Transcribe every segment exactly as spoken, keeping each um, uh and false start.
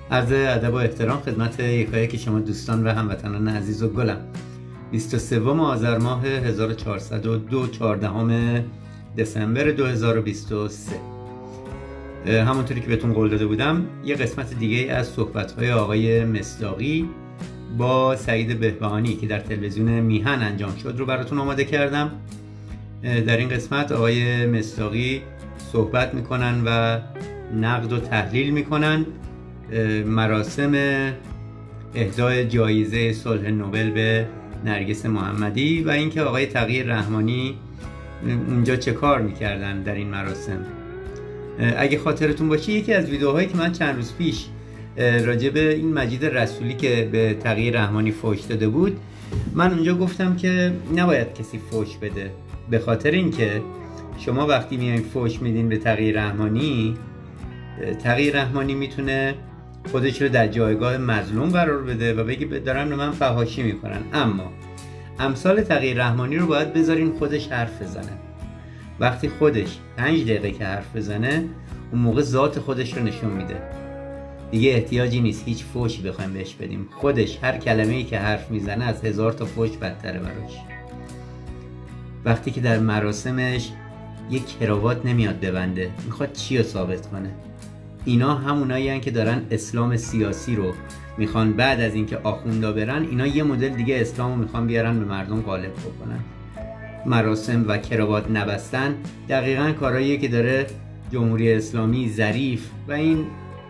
عرض ادب و احترام خدمت یکایک شما دوستان و هموطنان عزیز و گلم. بیست و سوم آذر ماه هزار و چهارصد و دو، چهاردهم دسامبر دو هزار و بیست و سه. همونطوری که بهتون قول داده بودم یه قسمت دیگه از صحبت‌های آقای مصداقی با سعید بهبهانی که در تلویزیون میهن انجام شد رو براتون آماده کردم. در این قسمت آقای مصداقی صحبت میکنن و نقد و تحلیل میکنن مراسم اهدای جایزه صلح نوبل به نرگس محمدی و اینکه آقای تقی رحمانی اونجا چه کار میکردن در این مراسم. اگه خاطرتون باشه یکی از ویدیوهایی که من چند روز پیش راجع به این مجید رسولی که به تقی رحمانی فحش داده بود، من اونجا گفتم که نباید کسی فحش بده، به خاطر اینکه شما وقتی میایین فحش میدین به تقی رحمانی، تقی رحمانی میتونه خودش رو در جایگاه مظلوم قرار بده و بگه دارن به من فحاشی میکنن. اما امثال تقی رحمانی رو باید بذارین خودش حرف بزنه. وقتی خودش پنج دقیقه که حرف بزنه، اون موقع ذات خودش رو نشون میده. دیگه احتیاجی نیست هیچ فحشی بخوایم بهش بدیم. خودش هر کلمه‌ای که حرف میزنه از هزار تا فحش بدتره براش. وقتی که در مراسمش یک کراوات نمیاد ببنده، میخواد چی رو ثابت کنه؟ اینا همونایی هن که دارن اسلام سیاسی رو میخوان بعد از اینکه آخوندا برن، اینا یه مدل دیگه اسلام رو میخوان بیارن به مردم غالب بکنن. مراسم و کراوات نبستن دقیقاً کارهاییه که داره جمهوری اسلامی، ظریف و این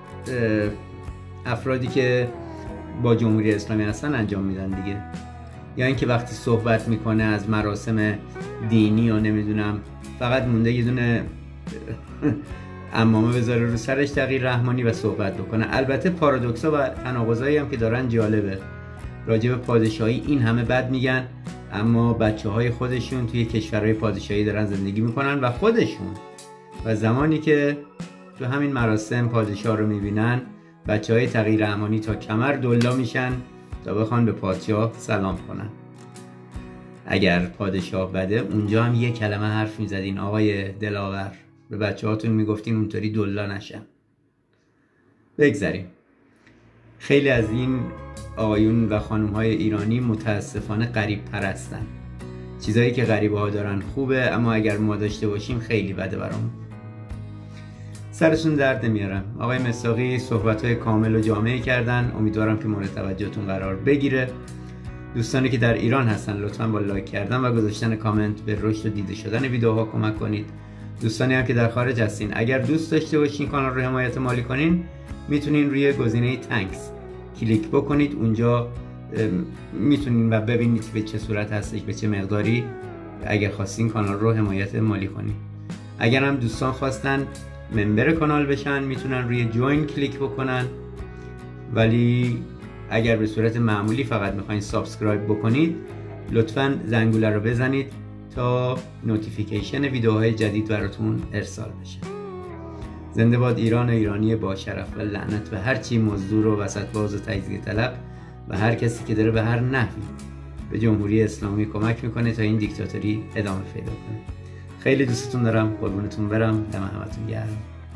افرادی که با جمهوری اسلامی هستن انجام میدن دیگه. یا اینکه وقتی صحبت میکنه از مراسم دینی و نمیدونم فقط مونده یه دونه عمامه بذاره رو سرش تقی رحمانی و صحبت بکنه. البته پارادوکسا و تناقضایی هم که دارن جالبه. راجع به پادشاهی این همه بد میگن، اما بچه های خودشون توی کشورهای پادشاهی دارن زندگی میکنن و خودشون و زمانی که تو همین مراسم پادشاه رو میبینن، بچه های تقی رحمانی تا کمر دلا میشن تا بخوان به پادشاه سلام کنن. اگر پادشاه بده اونجا هم یک کلمه حرف میزدین آقای دلاور، به بچه هاتون میگفتین اونطوری دلا نشن. بگذاریم. خیلی از این آقایون و خانم های ایرانی متاسفانه غریب پرستن. چیزایی که غریبه ها دارن خوبه، اما اگر ما داشته باشیم خیلی بده برامون. سرتون درد نمیارم. آقای مصداقی صحبت های کامل و جامعی کردن، امیدوارم که مورد توجهتون قرار بگیره. دوستانی که در ایران هستن لطفا با لایک کردن و گذاشتن کامنت به رشد و دیده شدن ویدیوها کمک کنید. دوستانی هم که در خارج هستین، اگر دوست داشته باشین کانال رو حمایت مالی کنین، میتونین روی گزینه تانکس کلیک بکنید. اونجا میتونین و ببینید به چه صورت هستش، به چه مقداری اگر خواستین کانال رو حمایت مالی کنید. اگر هم دوستان خواستن ممبر کانال بشن، میتونن روی جوین کلیک بکنن، ولی اگر به صورت معمولی فقط میخواین سابسکرایب بکنید، لطفاً زنگوله رو بزنید تا نوتیفیکیشن ویدیوهای جدید براتون ارسال بشه. زنده باد ایران و ایرانی با شرف و لعنت و هر چی مزدور و وسط باز و تجزیه طلب و هر کسی که داره به هر نحوی به جمهوری اسلامی کمک میکنه تا این دیکتاتوری ادامه پیدا کنه. خیلی دوستتون دارم، قربونتون برم، دم همتون گرم.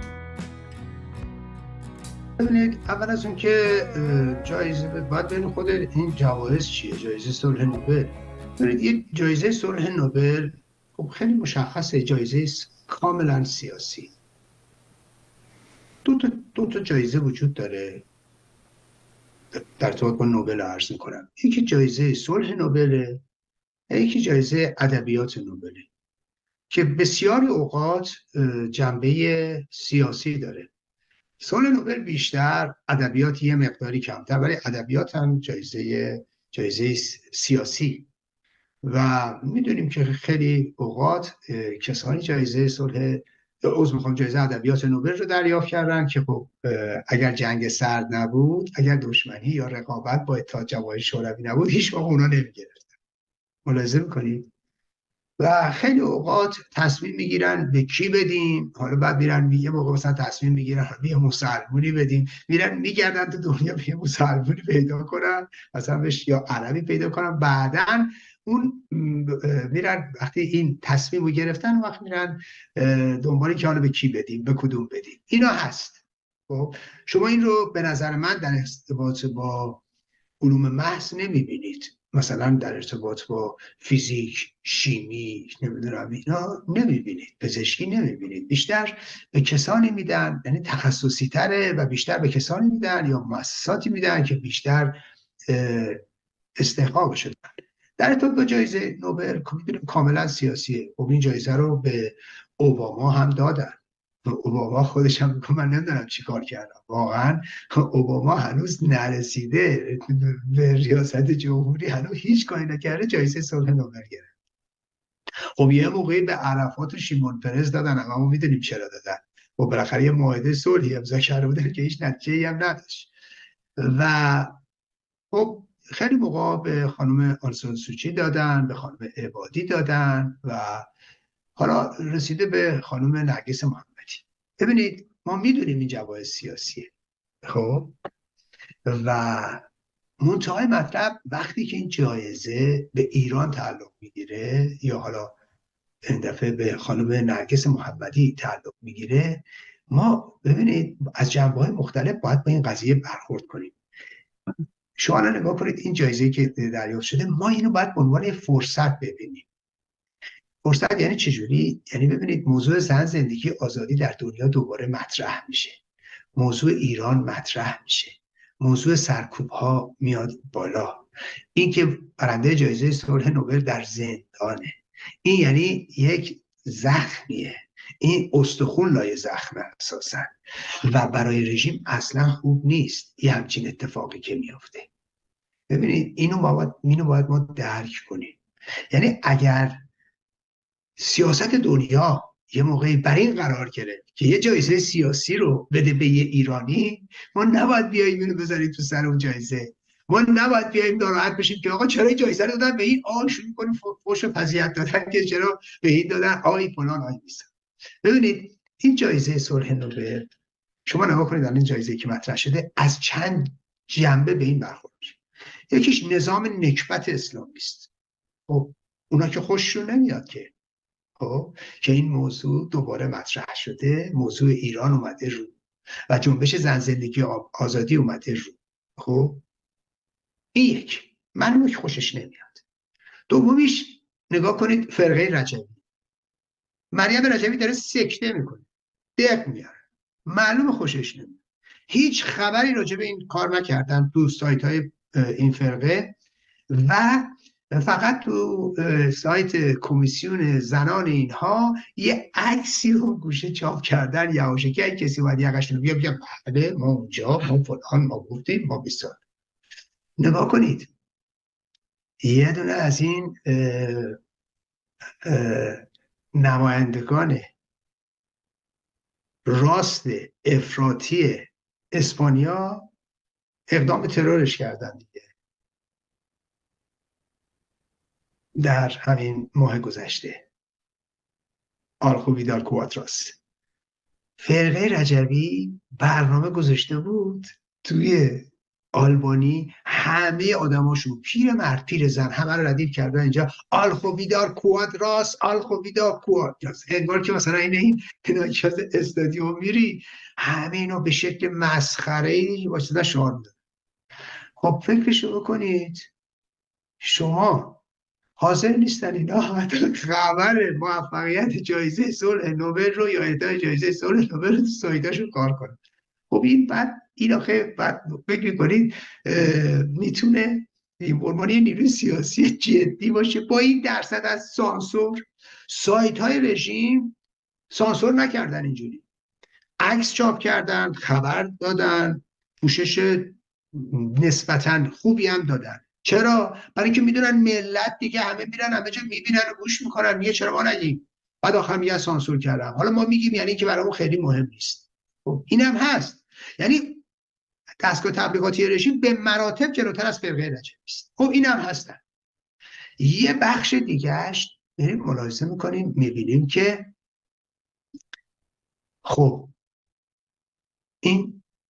ببینید، اول از اون که جایزه باید ببینید خود این جوایز چیه. جایزه صلح نوبل، ببینید یه جایزه صلح نوبل خب خیلی مشخصه، جایزه کاملا سیاسی. دو تا دو تا جایزه وجود داره در ارتباط با نوبل عرض میکنم. یکی جایزه صلح نوبل، یکی جایزه ادبیات نوبل که بسیاری اوقات جنبه سیاسی داره. صلح نوبل بیشتر، ادبیات یه مقداری کمتر، ولی ادبیات هم جایزه جایزه سیاسی و میدونیم که خیلی اوقات کسانی جایزه صلح عضو میخوام جایزه ادبیات نوبل رو دریافت کردن که خب اگر جنگ سرد نبود، اگر دشمنی یا رقابت با اتحاد جماهیر شوروی نبود، هیچ موقع اونا نمیگرفتن. ملاحظه میکنید؟ و خیلی اوقات تصمیم میگیرن به کی بدیم. حالا بعد میرن یه موقع مثلا تصمیم میگیرن به یه مسلمونی بدیم، میرن میگردن تو دنیا به یه مسلمونی پیدا کنن، مثلا بهش یا عربی پیدا کنن، بعدن اون میرن وقتی این تصمیم رو گرفتن وقت میرن دنبالی که حالا به کی بدیم، به کدوم بدیم. اینا هست. خب شما این رو به نظر من در ارتباط با علوم محض نمیبینید، مثلا در ارتباط با فیزیک، شیمی، نمیدونم اینا نمیبینید، پزشکی نمیبینید. بیشتر به کسانی میدن، یعنی تخصصی تره و بیشتر به کسانی میدن یا مؤسساتی میدن که بیشتر استحقاق شدن. در ارتباط با جایزه نوبل میدونیم کاملا سیاسیه. خب این جایزه رو به اوباما هم دادن. اوباما خودش هم میگه من نمیدونم چی کار کردم. واقعا اوباما هنوز نرسیده به ریاست جمهوری، هنوز هیچ کاری نکرده، جایزه صلح نوبل گرفت. خب یه موقعی به عرفات و شیمون پرز دادن، اما میدونیم چرا دادن. خب بالاخره یه معاهده صلحی امضا کرده بودن که هیچ نتیجه‌ای هم نداشت. و خب خیلی موقع به خانم آنسان سوچی دادن، به خانم عبادی دادن و حالا رسیده به خانم نرگس محمدی. ببینید ما میدونیم این جوایز سیاسیه، خب و منتهای مطلب وقتی که این جایزه به ایران تعلق میگیره یا حالا این دفعه به خانم نرگس محمدی تعلق میگیره، ما ببینید از جنبه‌های مختلف باید با این قضیه برخورد کنیم. شما الان نگاه کنید این جایزه که دریافت شده، ما اینو باید به عنوان فرصت ببینیم. فرصت یعنی چجوری؟ یعنی ببینید موضوع زن، زندگی، آزادی در دنیا دوباره مطرح میشه، موضوع ایران مطرح میشه، موضوع سرکوب ها میاد بالا، این که برنده جایزه صلح نوبل در زندانه، این یعنی یک زخمیه، این استخون لای زخمه اساسا و برای رژیم اصلا خوب نیست یه همچین اتفاقی که میفته. ببینید اینو باید, اینو باید ما درک کنیم. یعنی اگر سیاست دنیا یه موقعی بر این قرار گرفت که یه جایزه سیاسی رو بده به یه ایرانی، ما نباید بیاییم اینو بذاریم تو سر اون جایزه. ما نباید بیاییم ناراحت بشیم که آقا چرا این جایزه رو دادن به این، آ شروع کنیم فوش و فضیحت دادن که چرا به این دادن، آی فلان آی بیسان. ببینید این جایزه صلح نوبل، شما نگاه کنید الان این جایزه که مطرح شده از چند جنبه به این برخورد میشه. یکیش نظام نکبت اسلامی است. خب اونا که خوششون نمیاد که خب که این موضوع دوباره مطرح شده، موضوع ایران اومده رو و جنبش زن، زندگی، آزادی اومده رو. خب این یک، معلومه که خوشش نمیاد. دومیش نگاه کنید فرقه رجبی، مریم رجبی داره سکته میکنه، دق میاره، معلومه خوشش نمیاد. هیچ خبری راجع به این کار نکردن تو سایت های این فرقه و فقط تو سایت کمیسیون زنان اینها یه عکسی رو گوشه چاپ کردن یواشکی، اگه کسی باید یقش رو بیا بیا بله ما اونجا ما فلان ما گفتیم ما بسار. نگاه کنید یه دونه از این اه اه نمایندگان راست افراطی اسپانیا اقدام به ترورش کردن دیگه در همین ماه گذشته. آلخو ویدال کواتراس، فرقه رجبی برنامه گذاشته بود توی آلبانی همه آدماشون، پیر مرد پیر زن، همه رو ردیف کردن اینجا آلخو ویدال کوادراس، آلخو ویدال کوادراس، انگار که مثلا این این اینا از استادیوم میری همه اینا به شکل مسخره‌ای واسه شعار میدن. خب فکرشو بکنید شما حاضر نیستن اینا حتی خبر موفقیت جایزه صلح نوبل رو یا اهدای جایزه صلح نوبل رو تو سایتاشون کار کنن. خب این بعد این آخه بعد فکر میکنید میتونه این عنوانی نیروی سیاسی جدی باشه با این درصد از سانسور؟ سایت های رژیم سانسور نکردن، اینجوری عکس چاپ کردن، خبر دادن، پوشش نسبتا خوبی هم دادن. چرا؟ برای اینکه میدونن ملت دیگه همه میرن همه جا میبینن و گوش میکنن، میگه چرا ما نگیم؟ بعد آخر میگه سانسور کردم. حالا ما میگیم یعنی که برامون خیلی مهم نیست. خب اینم هست، یعنی دستگاه تبلیغاتی رژیم به مراتب جلوتر از فرقه رجبی است. خب اینم هستن. یه بخش دیگهش بریم ملاحظه میکنیم میبینیم که خب این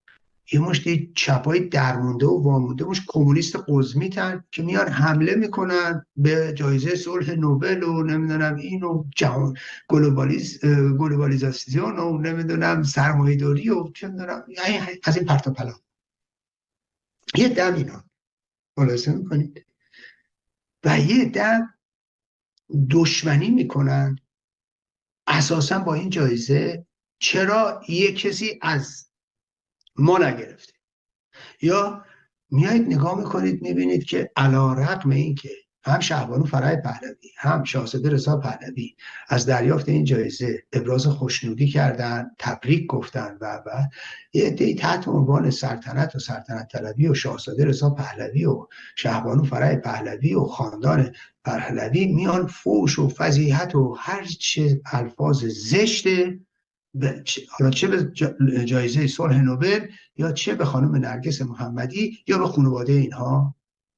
یه مشتی چپای درمونده و وامونده مش کمونیست قزمیتن که میان حمله میکنن به جایزه صلح نوبل و نمیدونم اینو جهان گلوبالیز گلوبالیزاسیون و نمیدونم سرمایه‌داری و چه میدونم از این پرت و پلا. یه دم اینا خلاصه میکنید و یه دم دشمنی میکنن اساسا با این جایزه. چرا یه کسی از ما نگرفته؟ یا میایید نگاه میکنید میبینید که علیرغم این که هم شهبانو فرح پهلوی هم شاهزاده رضا پهلوی از دریافت این جایزه ابراز خوشنودی کردن، تبریک گفتن و و یه عده‌ای تحت عنوان سلطنت و سلطنت طلبی و شاهزاده رضا پهلوی و شهبانو فرح پهلوی و خاندان پهلوی میان فوش و فضیحت و هر چه الفاظ زشته، حالا چه به جایزه صلح نوبل یا چه به خانم نرگس محمدی یا به خانواده اینها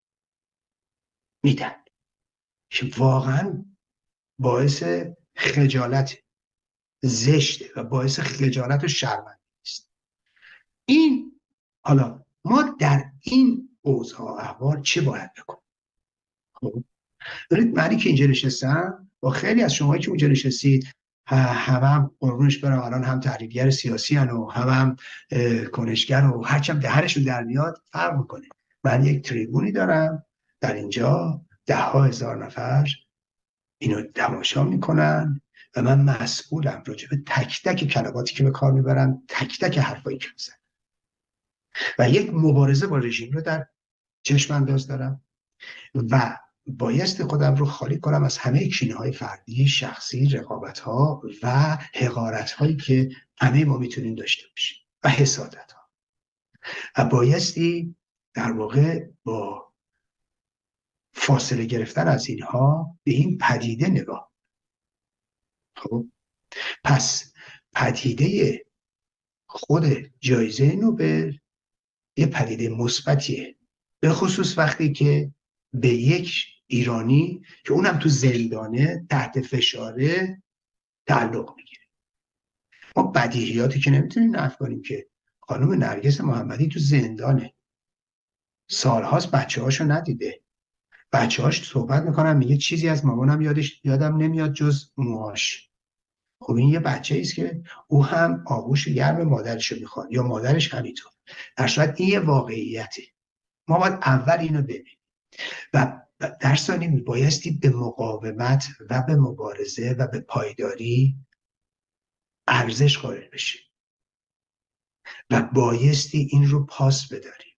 میدن، که واقعا باعث خجالت، زشته و باعث خجالت و شرمندگی است. این حالا ما در این اوضاع احوال چه باید بکنیم؟ خب دارید معنی که اینجا نشستم با خیلی از شما که اونجا نشستید هم هم قربونش برم الان هم تحلیلگر سیاسی هن و هم هم کنشگر و هرچم دهنشون در میاد فرق میکنه. من یک تریبونی دارم در اینجا، ده ها هزار نفر اینو تماشا میکنن و من مسئولم راجع به تک تک کلماتی که به کار میبرم، تک تک حرفایی که میزنم و یک مبارزه با رژیم رو در چشم انداز دارم و بایستی خودم رو خالی کنم از همه کینه‌های فردی، شخصی، رقابت‌ها و حقارت‌هایی که همه ما میتونیم داشته باشیم و حسادت‌ها و بایستی در واقع با فاصله گرفتن از اینها به این پدیده نگاه. خب پس پدیده خود جایزه نوبل یه پدیده مثبتیه، به خصوص وقتی که به یک ایرانی که اونم تو زندانه تحت فشاره تعلق میگیره. ما بدیهیاتی که نمیتونیم نفی کنیم که خانم نرگس محمدی تو زندانه، سالهاست بچه هاشو ندیده، بچه هاش صحبت میکنن میگه چیزی از مامانم یادش یادم نمیاد جز موهاش. خب این یه بچه ایست که او هم آغوش گرم مادرشو میخواد یا مادرش همینطور، در صورت این یه واقعیته. ما باید اول اینو ببینیم و در ثانی میبایستی به مقاومت و به مبارزه و به پایداری ارزش قائل بشیم و بایستی این رو پاس بداریم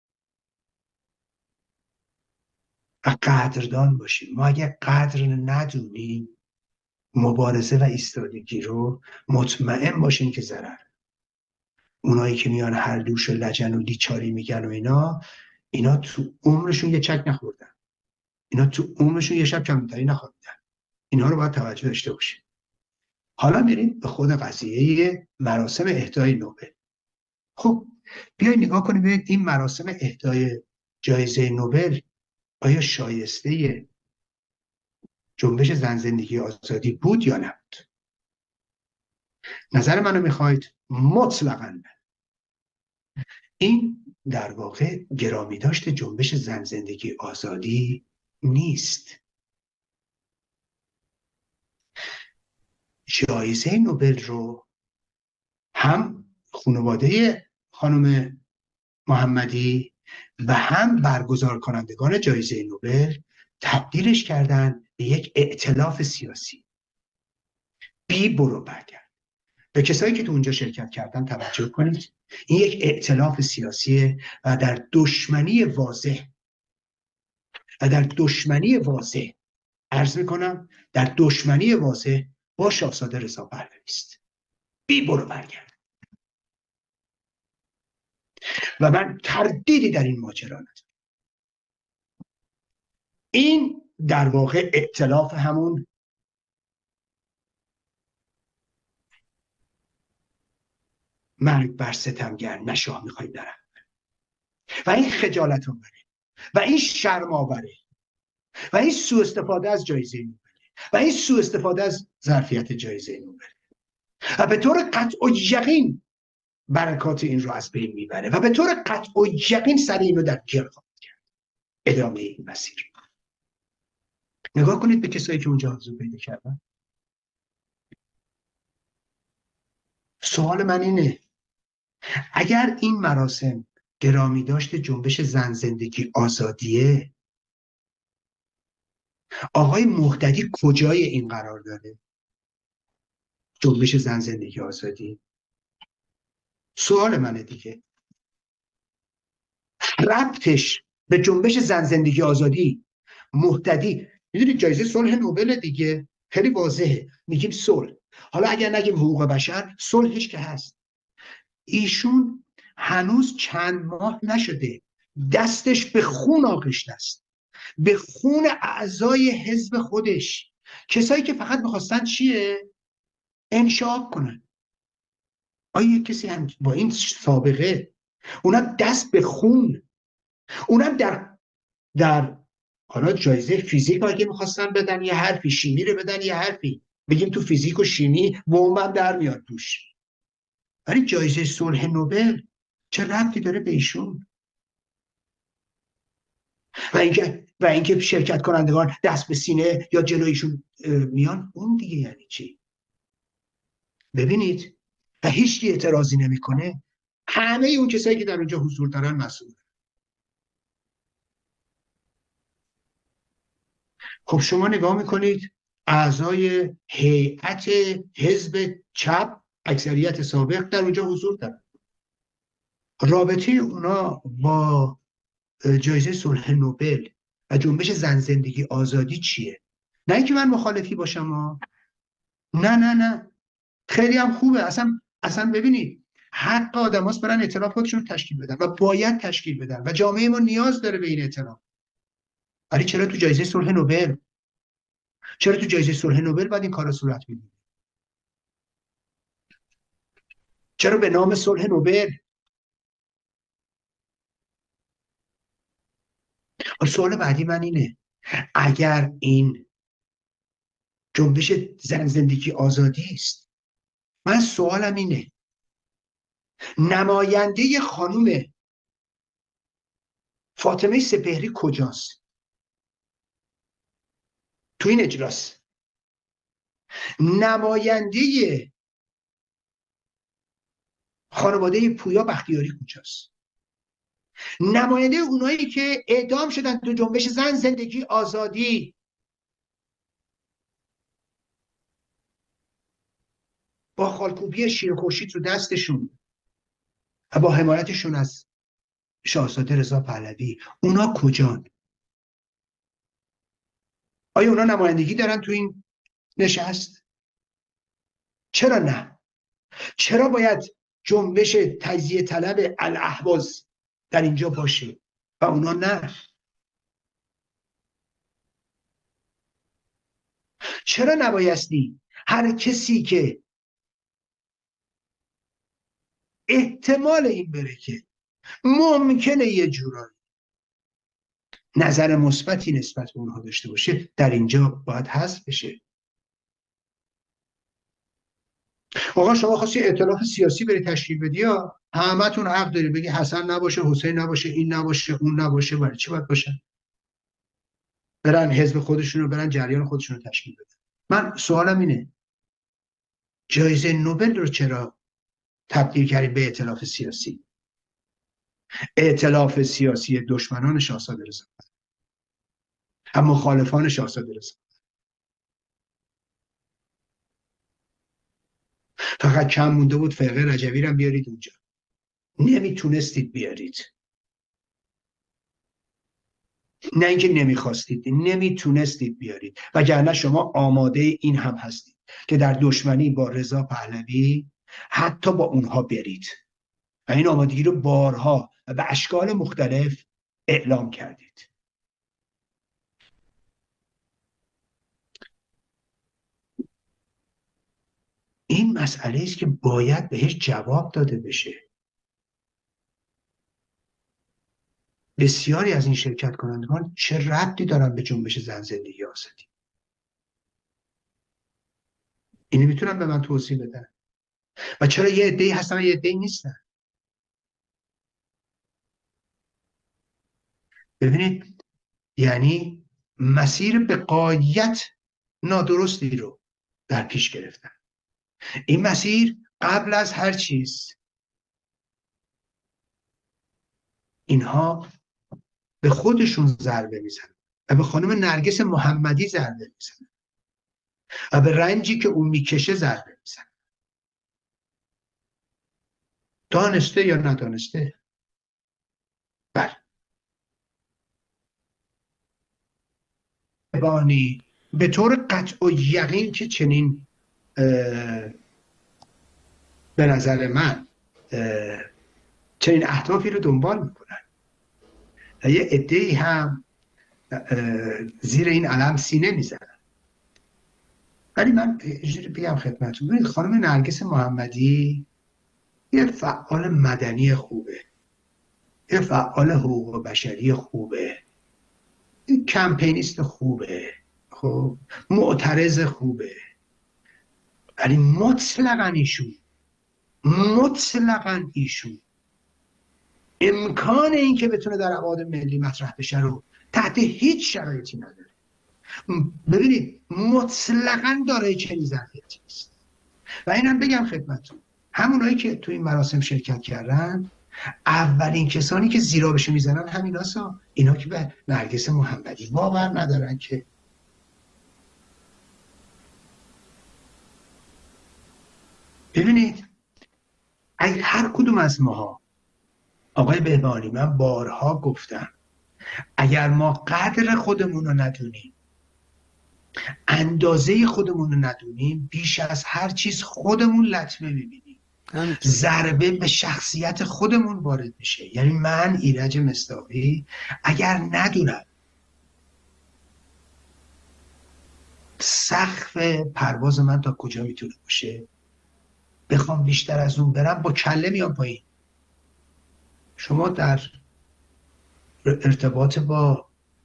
و قدردان باشیم. ما اگه قدر ندونیم مبارزه و ایستادگی رو، مطمئن باشیم که ضرر. اونایی که میان هر دوش و لجن و لیچاری میگن و اینا اینا تو عمرشون یه چک نخوردن، اینا تو عمرشون یه شب کمتری نخوابیدن. اینا رو باید توجه داشته باشیم. حالا میریم به خود قضیه مراسم اهدای نوبل. خب بیاید نگاه کنیم ببینید این مراسم اهدای جایزه نوبل آیا شایسته جنبش زن زندگی آزادی بود یا نبود؟ نظر منو میخواید؟ مطلقاً نه. این در واقع گرامی داشت جنبش زن زندگی آزادی نیست. جایزه نوبل رو هم خانواده خانم محمدی و هم برگزار کنندگان جایزه نوبل تبدیلش کردن به یک ائتلاف سیاسی بی برو برگرد. به کسایی که تو اونجا شرکت کردن توجه کنید، این یک ائتلاف سیاسیه و در دشمنی واضح و در دشمنی واضح عرض میکنم در دشمنی واضح با شاهزاده رضا پهلوی است، بی برو برگرد. و من تردیدی در این ماجرا ندارم. این در واقع ائتلاف همون مرگ بر ستمگر نشاه میخوایم درم و این خجالت آوره و این شرم آوره و این سوء استفاده از جایزه نوبل و این سوء استفاده از ظرفیت جایزه نوبل و به طور قطع و یقین برکات این رو از بین میبره و به طور قطع و یقین سر این رو در گیر خواهد کرد ادامه این مسیر. نگاه کنید به کسایی که اونجا حضور پیدا کردن. سوال من اینه اگر این مراسم گرامی داشت جنبش زن زندگی آزادیه، آقای مهددی کجای این قرار داره؟ جنبش زن زندگی آزادی. سوال منه دیگه، ربطش به جنبش زن زندگی آزادی مهددی، میدونید جایزه صلح نوبل دیگه خیلی واضحه، میگیم صلح. حالا اگر نگیم حقوق بشر، صلحش که هست. ایشون هنوز چند ماه نشده دستش به خون آغشته است، به خون اعضای حزب خودش، کسایی که فقط میخواستن چیه؟ انشاء کنن. آیا کسی هم با این سابقه، اونم دست به خون، اونم در در حالا جایزه فیزیک اگه میخواستن بدن یه حرفی، شیمی رو بدن یه حرفی، بگیم تو فیزیک و شیمی بمب در میاد توش، ولی جایزه صلح نوبل چه ربطی داره به ایشون؟ و اینکه و اینکه شرکت کنندگان دست به سینه یا جلویشون میان، اون دیگه یعنی چی؟ ببینید، و هیچ کی اعتراضی نمیکنه، همه اون کسایی که در اونجا حضور دارن مسئول. خب شما نگاه میکنید اعضای هیئت حزب چپ، اکثریت سابق در اونجا حضور دارن. رابطه اونا با جایزه صلح نوبل و جنبش زن زندگی آزادی چیه؟ نه اینکه من مخالفی باشم ها. نه نه نه، خیلی هم خوبه. اصلا اصلا ببینید، حق آدم هاست برن ائتلاف خودشون تشکیل بدن و باید تشکیل بدن و جامعه ما نیاز داره به این ائتلاف. ولی چرا تو جایزه صلح نوبل، چرا تو جایزه صلح نوبل باید این کارا صورت بگیره؟ چرا به نام صلح نوبل؟ سوال بعدی من اینه، اگر این جنبش زن زندگی آزادی است، من سوالم اینه، نماینده خانم فاطمه سپهری کجاست تو این اجلاس؟ نماینده خانواده پویا بختیاری کجاست؟ نماینده اونایی که اعدام شدن تو جنبش زن زندگی آزادی، با خالکوبی شیر خورشید رو دستشون و با حمایتشون از شاهزاده رضا پهلوی، اونا کجان؟ آیا اونا نمایندگی دارن تو این نشست؟ چرا نه؟ چرا باید جنبش تجزیه طلب الاهواز در اینجا باشه و اونا نه؟ چرا نبایستی هر کسی که احتمال این بره که ممکنه یه جورایی نظر مثبتی نسبت به اونها داشته باشه در اینجا باید حذف بشه؟ آقا شما خواستی ائتلاف سیاسی بری تشکیل بدی، یا همتون حق داری بگی حسن نباشه، حسین نباشه، این نباشه، اون نباشه، برای چی باید باشن؟ برن حزب خودشونو، برن جریان خودشونو تشکیل بدن. من سوالم اینه، جایزه نوبل رو چرا تبدیل کردید به ائتلاف سیاسی؟ ائتلاف سیاسی دشمنان شاهزاده رضا و مخالفان شاهزاده رضا. فقط کم مونده بود فرقه رجوی رو بیارید اونجا، نمیتونستید بیارید. نه اینکه نمیخواستید، نمیتونستید بیارید، وگرنه شما آماده این هم هستید که در دشمنی با رضا پهلوی حتی با اونها برید و این آمادگی رو بارها و به اشکال مختلف اعلام کردید. این مسئله است که باید بهش جواب داده بشه. بسیاری از این شرکت کنندگان چه ربطی دارن به جنبش زن زندگی آزادی؟ اینو میتونن به من توضیح بدن؟ و چرا یه عده‌ای هستن و یه عده‌ای نیستن؟ ببینید، یعنی مسیر به غایت نادرستی رو در پیش گرفتن. این مسیر قبل از هر چیز اینها به خودشون ضربه میزنن و به خانم نرگس محمدی ضربه میزنن و به رنجی که اون میکشه ضربه میزنن، دانسته یا ندانسته. بله. بانی به طور قطع و یقین که چنین به نظر من چنین اهدافی رو دنبال میکنن و یه عده‌ای هم زیر این علم سینه میزنن. ولی من اجازه بگم خدمتتون، ببینید خانم نرگس محمدی یه فعال مدنی خوبه، یه فعال حقوق بشری خوبه، یه کمپینیست خوبه، خب معترض خوبه، ولی مطلقاً ایشون مطلقاً ایشون امکان این که بتونه در ابعاد ملی مطرح بشه رو تحت هیچ شرایطی نداره. ببینید مطلقاً دارای چنین ظرفیتی است. و اینم بگم خدمتتون، همونایی که تو این مراسم شرکت کردن اولین کسانی که زیرا بشه میزنن همین هستن، اینا که به نرگس محمدی باور ندارن. که ببینید اگر هر کدوم از ماها، آقای بهبانی من بارها گفتم، اگر ما قدر خودمون رو ندونیم، اندازه خودمون رو ندونیم، بیش از هر چیز خودمون لطمه میبینیم، ضربه به شخصیت خودمون وارد میشه. یعنی من ایرج مصداقی اگر ندونم سقف پرواز من تا کجا میتونه باشه، بخوام بیشتر از اون برم، با کله میام پایین. شما در ارتباط با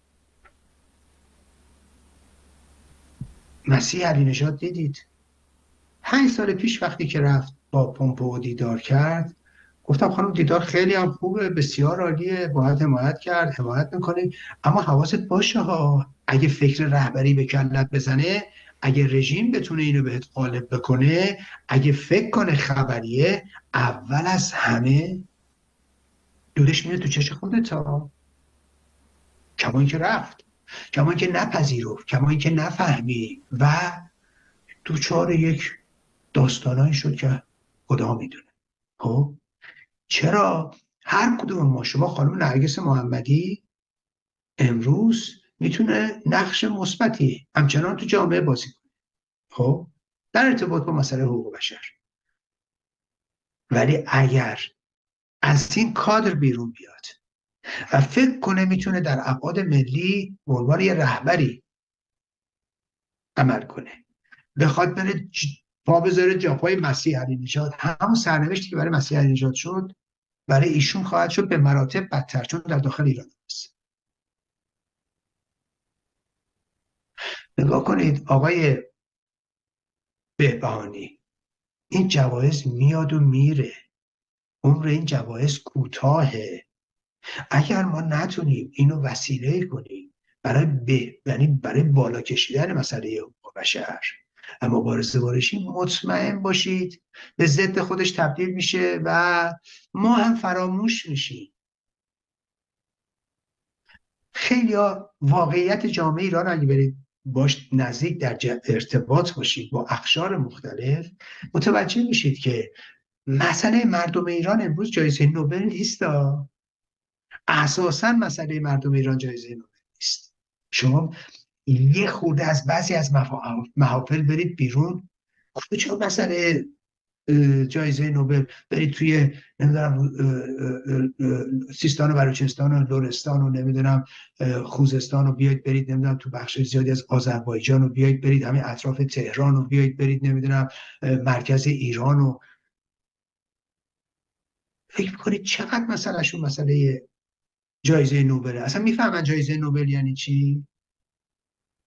مسیح علی نژاد دیدید، پنج سال پیش وقتی که رفت با پومپئو دیدار کرد، گفتم خانم دیدار خیلی هم خوبه، بسیار عالیه، باید حمایت کرد، حمایت میکنیم، اما حواست باشه ها، اگه فکر رهبری به کلت بزنه، اگه رژیم بتونه اینو بهت غالب بکنه، اگه فکر کنه خبریه، اول از همه دودش میره تو چش خودت ها. کما اینکه رفت، کما اینکه نپذیرفت، کما اینکه نفهمی و دوچار یک داستانایی شد که خدا میدونه. خب چرا هر کدوم ما، شما خانم نرگس محمدی امروز میتونه نقش مثبتی همچنان تو جامعه بازی کنه، خب در ارتباط با مسئله حقوق بشر، ولی اگر از این کادر بیرون بیاد و فکر کنه میتونه در ابعاد ملی به عنوان یه رهبری عمل کنه، بخواد بره پا بذاره جاپای مسیح علی نژاد، همون سرنوشتی که برای مسیح علی نژاد شد برای ایشون خواهد شد به مراتب بدتر، چون در داخل ایران است. نگاه کنید آقای بهبهانی، این جوایز میاد و میره، عمر این جوایز کوتاهه. اگر ما نتونیم اینو وسیله کنیم برای به یعنی برای بالا کشیدن مسئله حقوق بشر و مبارزه باشیم، مطمئن باشید به ضد خودش تبدیل میشه و ما هم فراموش میشیم. خیلی ها واقعیت جامعه ایران اگه برید باش نزدیک در ارتباط باشید با اقشار مختلف، متوجه میشید که مسئله مردم ایران امروز جایزه نوبل نیست. اساساً مسئله مردم ایران جایزه نوبل نیست. شما یه خورده از بعضی از محافل برید بیرون، کجا مسئله جایزه نوبل؟ برید توی نمیدونم سیستان و بلوچستان و لرستان و نمیدونم خوزستان و بیاید برید نمیدونم تو بخش زیادی از آذربایجان و بیاید برید همین اطراف تهران و بیاید برید نمیدونم مرکز ایران و فکر میکنید چقدر مسئلهشون مسئله جایزه نوبل؟ اصلا میفهمن جایزه نوبل یعنی چی؟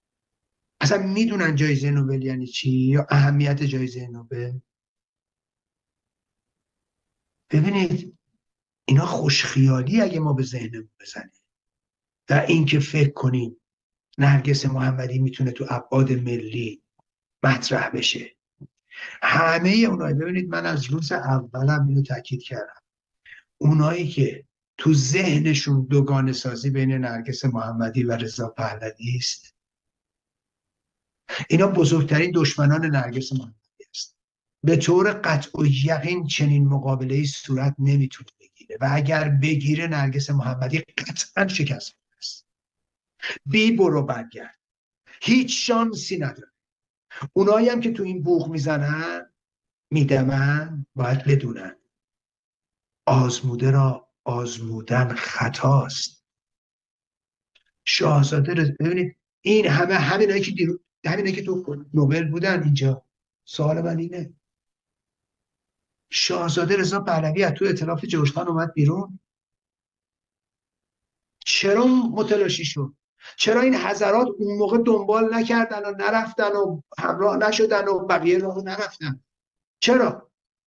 اصلا میدونن جایزه نوبل یعنی چی یا اهمیت جایزه نوبل؟ ببینید اینا خوشخیالی اگه ما به ذهنمون بزنیم و اینکه فکر کنیم نرگس محمدی میتونه تو ابعاد ملی مطرح بشه. همه اونایی، ببینید من از روز اولم اینو تاکید کردم، اونایی که تو ذهنشون دوگانه سازی بین نرگس محمدی و رضا پهلوی است، اینا بزرگترین دشمنان نرگس محمدی است. به طور قطع و یقین چنین مقابله ای صورت نمیتونه بگیره و اگر بگیره نرگس محمدی قطعا شکست است. بی برو برگرد، هیچ شانسی نداره. اونایی هم که تو این بوق میزنن میدمن باید بدونن آزموده را آزمودن خطاست. شاهزاده رو ببینید، این همه همینایی که دیرو همینایی که تو نوبل بودن اینجا، سوال من اینه شاهزاده رضا پهلوی از تو ائتلاف جوشخان اومد بیرون، چرا متلاشی شد؟ چرا این حضرات اون موقع دنبال نکردن و نرفتن و همراه نشدن و بقیه راهو نرفتن؟ چرا؟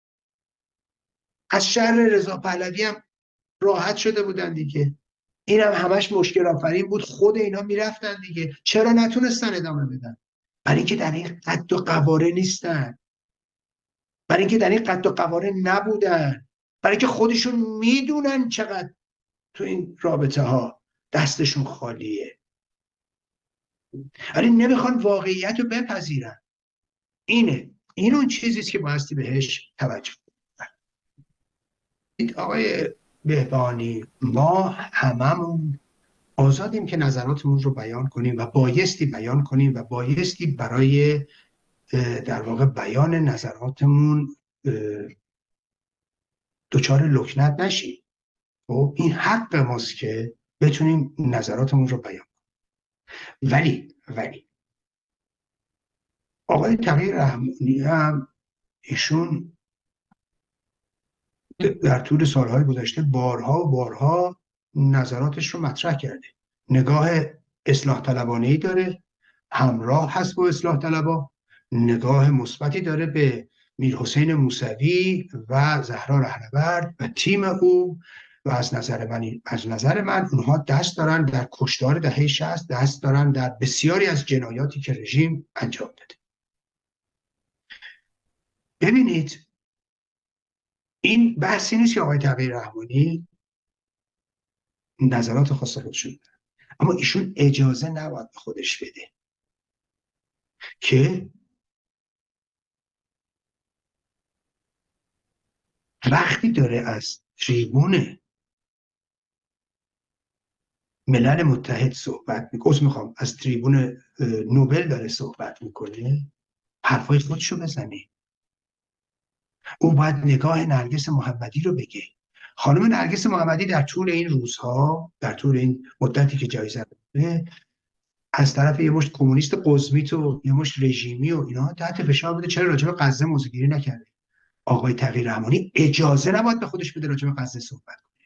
از شر رضا پهلوی هم راحت شده بودن دیگه، این هم همش مشکل آفرین بود، خود اینا میرفتن دیگه، چرا نتونستن ادامه بدن؟ برای اینکه در این قد و قواره نیستن، برای اینکه در این قد و قواره نبودن، برای اینکه خودشون میدونن چقدر تو این رابطه ها دستشون خالیه، ولی نمیخوان واقعیت رو بپذیرن. اینه این اون چیزیست که بایستی بهش توجه کنید. آقای بهبانی، ما هممون آزادیم که نظراتمون رو بیان کنیم و بایستی بیان کنیم و بایستی برای در واقع بیان نظراتمون دچار لکنت نشیم. و این حق ماست که بتونیم نظراتمون رو بیان کنیم. ولی ولی آقای تقی رحمانی هم ایشون در طول سالهای گذشته بارها و بارها نظراتش رو مطرح کرده. نگاه اصلاح طلبانه‌ای داره، همراه هست با اصلاح طلبا، نگاه مثبتی داره به میرحسین موسوی و زهرا رهنورد و تیم او و از نظر من از نظر من اونها دست دارن در کشتار دهه شصت، دست دارن در بسیاری از جنایاتی که رژیم انجام داده. ببینید این بحثی نیست که آقای تقی رحمانی نظرات خاص خودشون داره، اما ایشون اجازه نباید به خودش بده که وقتی داره از تریبون ملل متحد صحبت میکنه، میخوام از تریبون نوبل داره صحبت میکنه، حرفای خودشو بزنه. او باید نگاه نرگس محمدی رو بگه. خانم نرگس محمدی در طول این روزها، در طول این مدتی که جایزه داده، از طرف یه مشت کمونیست قزمیت و یه مشت رژیمی و اینا تحت فشار بوده چرا راجع به غزه موضوعگیری نکرده. آقای تقی رحمانی اجازه نباید به خودش بده راجع به غزه صحبت کنه.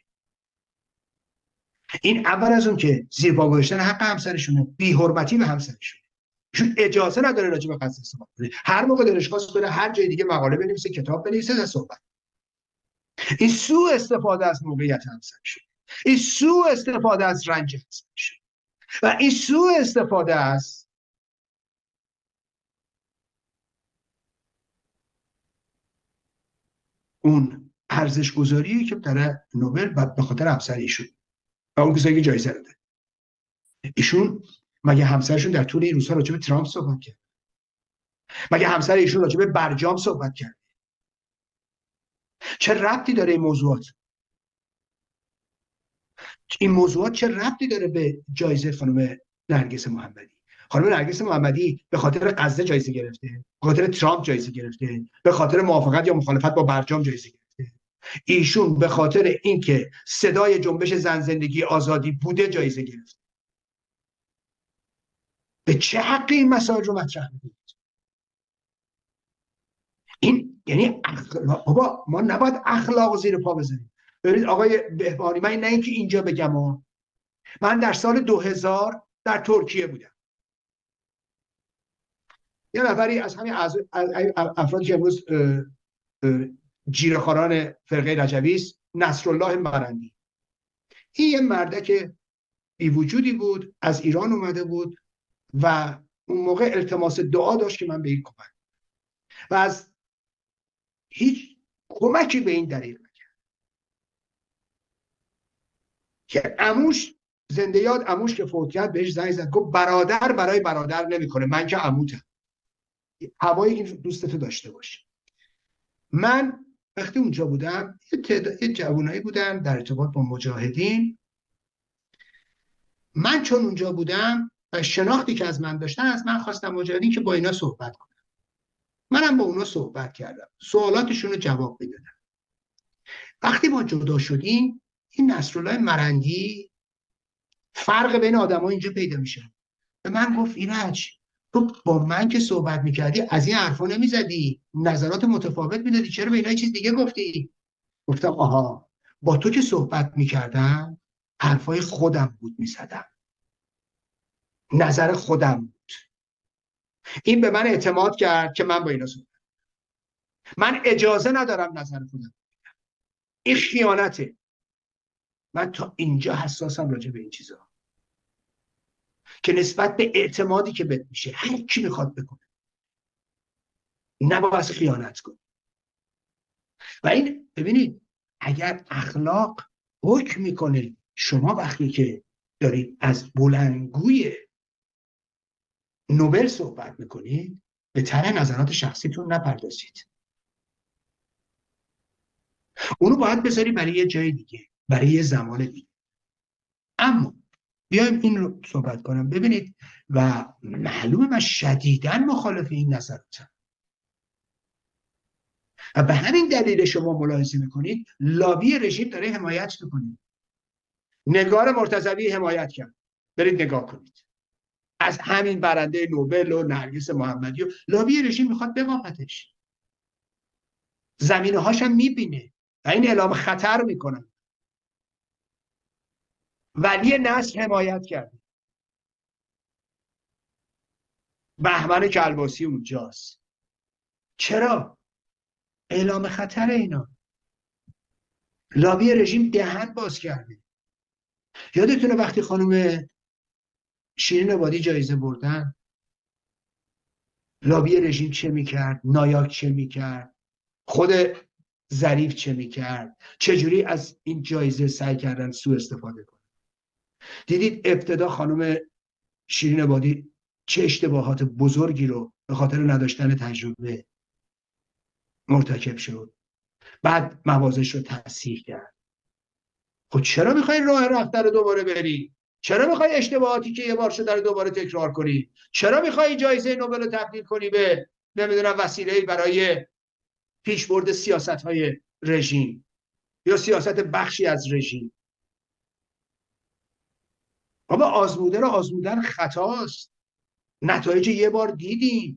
این اول از اون که زیر پا گذاشتن حق همسرشونه، بی حرمتی به همسرشونه. ایشون اجازه نداره راجع به غزه صحبت کنه. هر موقع دلش خواست بره هر جای دیگه مقاله بنویسه، کتاب بنویسه تا صحبت. این سوء استفاده از موقعیت همسرشونه. این سوء استفاده از رنج همسرشونه. و این سوء استفاده از اون ارزش گذاری که در نوبل به خاطر همسر ایشون و اون کسایی که جایزه داده. ایشون مگه همسرشون در طول این روزها راجع به ترامپ صحبت کرد؟ مگه همسر ایشون راجع به برجام صحبت کرد؟ چه ربطی داره این موضوعات؟ این موضوعات چه ربطی داره به جایزه خانم نرگس محمدی؟ خانم نرگس محمدی به خاطر غزه جایزه گرفته، به خاطر ترامپ جایزه گرفته، به خاطر موافقت یا مخالفت با برجام جایزه گرفته. ایشون به خاطر اینکه صدای جنبش زن زندگی آزادی بوده جایزه گرفته. به چه حقی این مسائل رو مطرح می‌کنید؟ این یعنی اخلاق. بابا ما نباید اخلاق زیر پا بزنیم. ببینید آقای بهبانی، من نه اینکه اینجا بگم ها، من در سال دو هزار در ترکیه بودم. یه نفری از همین افرادی که امروز جیرهخواران فرقه رجوی است، نصرالله مرندی. این یه مردک بی وجودی بود، از ایران اومده بود و اون موقع التماس دعا داشت که من به این کمک، و از هیچ کمکی به این دلیل نکرد که عموش زنده یاد، عموش که فوت کرد بهش زنگ زد، گفت برادر برای برادر نمیکنه، من که عموتم، هوای این دوستتو داشته باش. من وقتی اونجا بودم یه تعداد یه جوانایی بودن در ارتباط با مجاهدین. من چون اونجا بودم و شناختی که از من داشتن، از من خواستم مجاهدین که با اینا صحبت کنم. منم با اونا صحبت کردم، سوالاتشون رو جواب میدادم. وقتی ما جدا شدیم، این نصرالله مرندی، فرق بین آدم‌ها اینجا پیدا میشه. به من گفت ایرج، تو با من که صحبت میکردی از این حرفا نمیزدی، نظرات متفاوت میدادی، چرا به اینا چیز دیگه گفتی؟ گفتم آها، با تو که صحبت میکردم حرفای خودم بود میزدم، نظر خودم بود. این به من اعتماد کرد که من با اینا صحبت، من اجازه ندارم نظر خودم، این خیانته. من تا اینجا حساسم راجع به این چیزا که نسبت به اعتمادی که بهت میشه، هر کی میخواد بکنه، نباید خیانت کنه. و این ببینید، اگر اخلاق حکم میکنه، شما وقتی که دارید از بلندگوی نوبل صحبت میکنید، به طرح نظرات شخصیتون نپردازید، اونو باید بذاری برای یه جای دیگه، برای یه زمان دیگه. اما بیایم این رو صحبت کنم. ببینید، و معلومه من شدیداً مخالف این نظراتم و به همین دلیل شما ملاحظه میکنید لابی رژیم داره حمایت میکنه. نگار مرتضوی حمایت کرد، برید نگاه کنید، از همین برنده نوبل و نرگس محمدی و لابی رژیم میخواد بقاپتش، زمینه هاش هم میبینه و این اعلام خطر میکنن. ولی نصر حمایت کرده، بهمن کلباسی اونجاست. چرا؟ اعلام خطر اینا. لابی رژیم دهن باز کرده. یادتونه وقتی خانم شیرین عبادی جایزه بردن، لابی رژیم چه میکرد؟ نایاک چه میکرد؟ خود ظریف چه میکرد؟ چجوری از این جایزه سعی کردن سوء استفاده کنن؟ دیدید ابتدا خانم شیرین عبادی چه اشتباهات بزرگی رو به خاطر نداشتن تجربه مرتکب شد، بعد موازش رو تصحیح کرد. خب چرا میخوای راه رفته رو دوباره بری؟ چرا میخوای اشتباهاتی که یه بار شده رو دوباره تکرار کنی؟ چرا میخوای جایزه نوبل رو تبدیل کنی به نمیدونم وسیله‌ای برای پیشبرد سیاست‌های رژیم یا سیاست بخشی از رژیم؟ بابا آزموده رو آزمودن خطاست، نتایج یه بار دیدیم.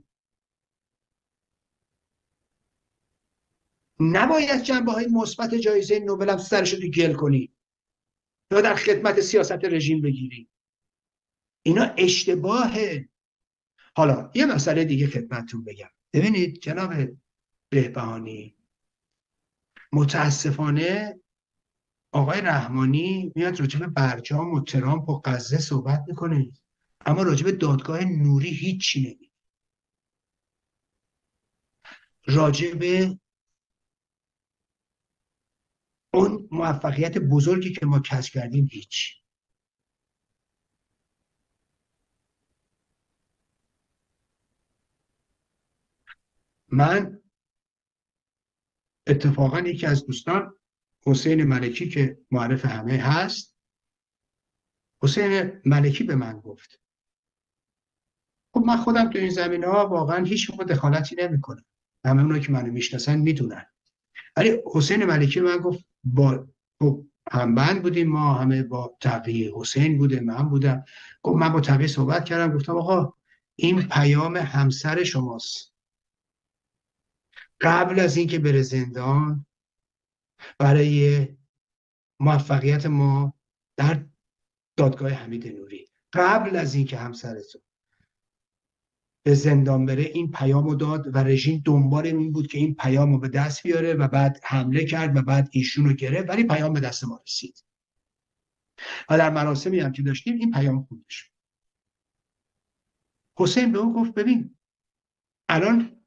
نباید جنبه‌های مثبت جایزه نوبل هم سرش رو گل کنی یا در خدمت سیاست رژیم بگیری. اینا اشتباهه. حالا یه مسئله دیگه خدمتتون بگم. ببینید جناب بهبهانی، متاسفانه آقای رحمانی میاد راجع به برجام و ترامپ و غزه صحبت میکنه، اما راجع به دادگاه نوری هیچی نمیگه. راجع به اون موفقیت بزرگی که ما کسب کردیم هیچ. من اتفاقا یکی از دوستان، حسین ملکی که معرف همه هست، حسین ملکی به من گفت، خب من خودم تو این زمینه ها واقعا هیچ موقع دخالتی نمیکنم، همه اونایی که منو میشناسن میدونن، ولی حسین ملکی من گفت با خب همبند بودیم ما همه، با تقی حسین بوده، من بودم. گفت من با تقی صحبت کردم، گفتم آقا این پیام همسر شماست، قبل از اینکه بره زندان برای موفقیت ما در دادگاه حمید نوری، قبل از اینکه همسرتون به زندان بره این پیامو داد و رژیم دنبال این بود که این پیامو به دست بیاره و بعد حمله کرد و بعد ایشونو گرفت، ولی پیام به دست ما رسید و در مراسمی هم که داشتیم این پیام خونده شد. حسین به او گفت ببین الان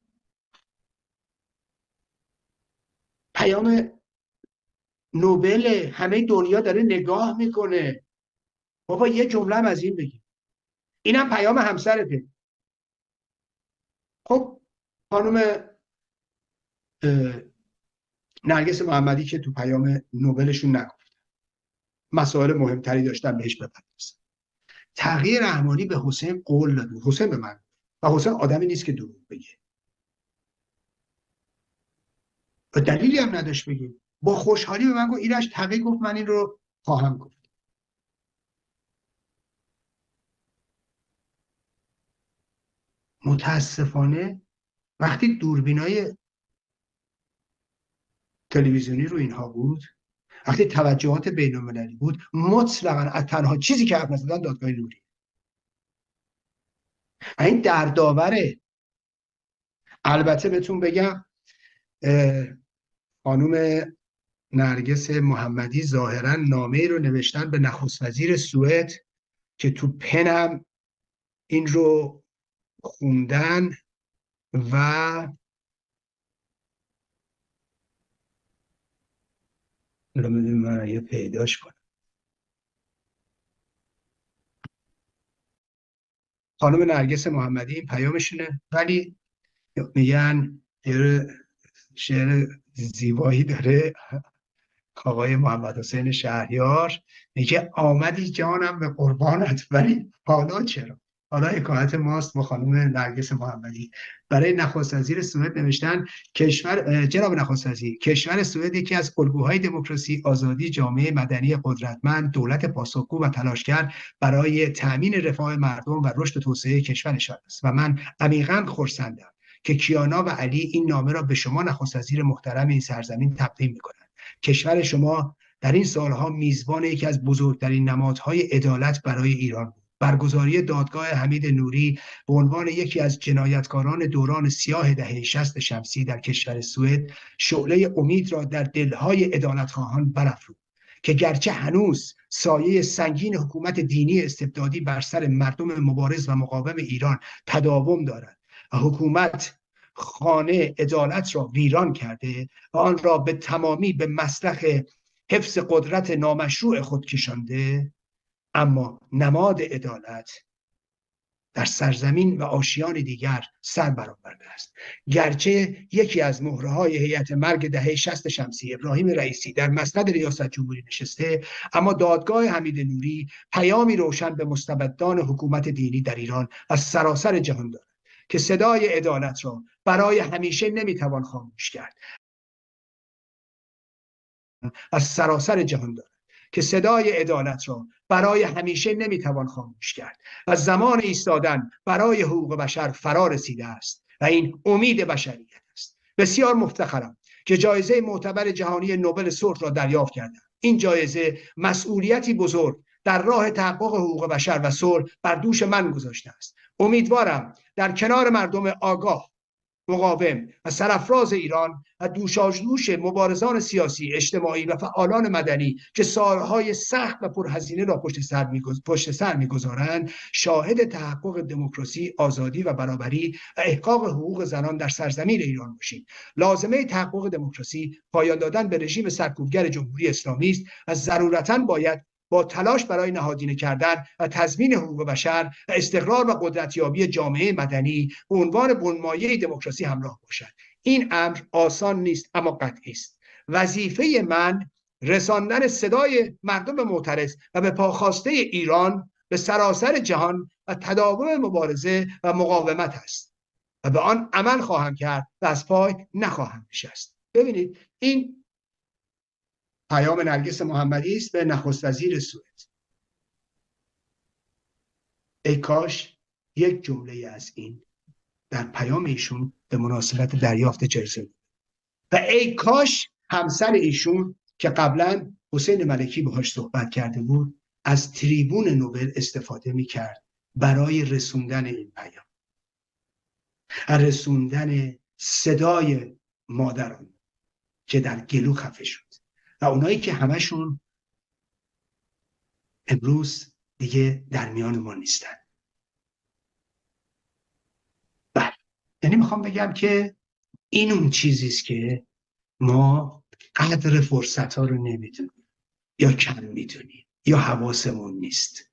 پیام نوبل همه دنیا داره نگاه میکنه، بابا یه جمله هم از این بگی، اینم پیام همسرته. خب خانم نرگس محمدی که تو پیام نوبلشون نگفت، مسائل مهمتری داشتن بهش بپردازن. تقی رحمانی به حسین قول داد، حسین به من، و حسین آدمی نیست که دروغ بگه و دلیلی هم نداشت بگه، با خوشحالی به من گفت ایرج تقی گفت من این رو خواهم گفت. متاسفانه وقتی دوربینای تلویزیونی رو اینها بود، وقتی توجهات بین المللی بود، مطلقاً از تنها چیزی که حرف نزدن دادگاه نوری. این دردآوره. البته بهتون بگم خانم نرگس محمدی ظاهرا نامه‌ای رو نوشتن به نخست وزیر سوئد که تو پنم این رو خوندن و من یه پیداش کنم. خانم نرگس محمدی این پیامشونه، ولی میگن شعر زیبایی داره آقای محمد حسین شهریار، میگه آمدی جانم به قربانت ولی حالا چرا؟ حالا حکایت ماست با خانم نرگس محمدی. برای نخست وزیر سوئد نوشتن کشور جناب نخست وزیر، کشور سوئد یکی از الگوهای دموکراسی، آزادی، جامعه مدنی قدرتمند، دولت پاسخگو و تلاشگر برای تأمین رفاه مردم و رشد و توسعه کشورشان است و من عمیقاً خرسندم که کیانا و علی این نامه را به شما نخست وزیر محترم این سرزمین تقدیم می‌کنند. کشور شما در این سالها میزبان یکی از بزرگترین نمادهای عدالت برای ایران بود. برگزاری دادگاه حمید نوری به عنوان یکی از جنایتکاران دوران سیاه دهه شصت شمسی در کشور سوئد شعله امید را در دلهای عدالتخواهان برافروخت که گرچه هنوز سایه سنگین حکومت دینی استبدادی بر سر مردم مبارز و مقاوم ایران تداوم دارد و حکومت خانه عدالت را ویران کرده و آن را به تمامی به مصلح حفظ قدرت نامشروع خود کشانده، اما نماد عدالت در سرزمین و آشیان دیگر سر برآورده است. گرچه یکی از مهره‌های هیئت مرگ دهه شصت شمسی ابراهیم رئیسی در مسند ریاست جمهوری نشسته، اما دادگاه حمید نوری پیامی روشن به مستبدان حکومت دینی در ایران از سراسر جهان دارد که صدای عدالت را برای همیشه نمیتوان خاموش کرد. از سراسر جهان دارد که صدای عدالت را برای همیشه نمیتوان خاموش کرد و زمان ایستادن برای حقوق بشر فرا رسیده است و این امید بشریت است. بسیار مفتخرم که جایزه معتبر جهانی نوبل صلح را دریافت کردم. این جایزه مسئولیتی بزرگ در راه تحقق حقوق بشر و صلح بر دوش من گذاشته است. امیدوارم در کنار مردم آگاه، مقاوم و سرافراز ایران و دوشادوش مبارزان سیاسی، اجتماعی و فعالان مدنی که سالهای سخت و پرهزینه را پشت سر میگذ... پشت سر میگذارند، شاهد تحقق دموکراسی، آزادی و برابری و احقاق حقوق زنان در سرزمین ایران باشیم. لازمه تحقق دموکراسی پایان دادن به رژیم سرکوبگر جمهوری اسلامی است و ضرورتاً باید با تلاش برای نهادینه کردن و تضمین حقوق بشر و استقرار و قدرتیابی جامعه مدنی به عنوان بنمایه دموکراسی همراه باشد. این امر آسان نیست اما قطعی است. وظیفه من رساندن صدای مردم معترض و به پاخواسته ایران به سراسر جهان و تداوم مبارزه و مقاومت است و به آن عمل خواهم کرد و از پای نخواهم نشست. ببینید این پیام نرگس محمدی است به نخست وزیر سوئد. ای کاش یک جمله از این در پیام ایشون به مناسبت دریافت جایزه بود و ای کاش همسر ایشون که قبلا حسین ملکی باهاش صحبت کرده بود از تریبون نوبل استفاده میکرد برای رسوندن این پیام. رسوندن صدای مادران که در گلو خفه شد و اونایی که همشون امروز دیگه در میان ما نیستن. بله، یعنی میخوام بگم که این اون چیزیست که ما قدر فرصت ها رو نمیدونیم یا کم میدونیم یا حواسمون نیست.